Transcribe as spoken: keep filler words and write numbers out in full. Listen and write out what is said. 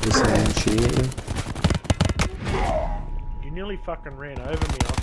Disassociating. You nearly fucking ran over me. I was